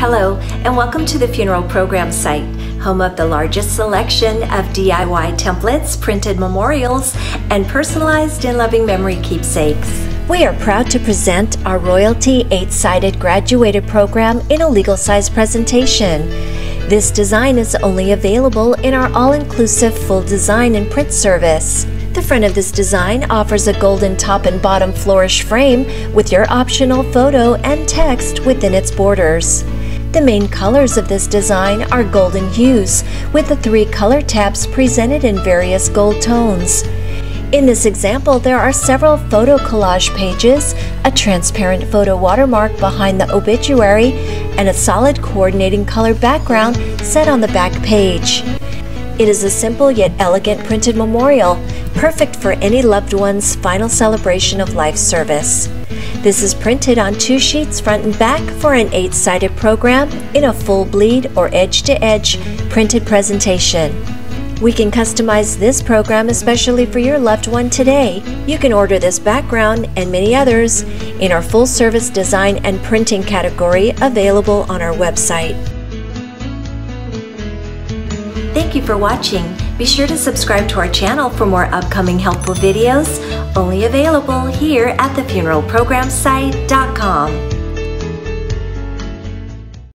Hello, and welcome to the Funeral Program site, home of the largest selection of DIY templates, printed memorials, and personalized and loving memory keepsakes. We are proud to present our Royalty 8-sided graduated program in a legal-size presentation. This design is only available in our all-inclusive full design and print service. The front of this design offers a golden top and bottom flourish frame with your optional photo and text within its borders. The main colors of this design are golden hues, with the 3 color tabs presented in various gold tones. In this example, there are several photo collage pages, a transparent photo watermark behind the obituary, and a solid coordinating color background set on the back page. It is a simple yet elegant printed memorial, perfect for any loved one's final celebration of life service. This is printed on 2 sheets front and back for an 8-sided program in a full bleed or edge-to-edge printed presentation. We can customize this program especially for your loved one today. You can order this background and many others in our full service design and printing category available on our website. Thank you for watching. Be sure to subscribe to our channel for more upcoming helpful videos, only available here at thefuneralprogramsite.com.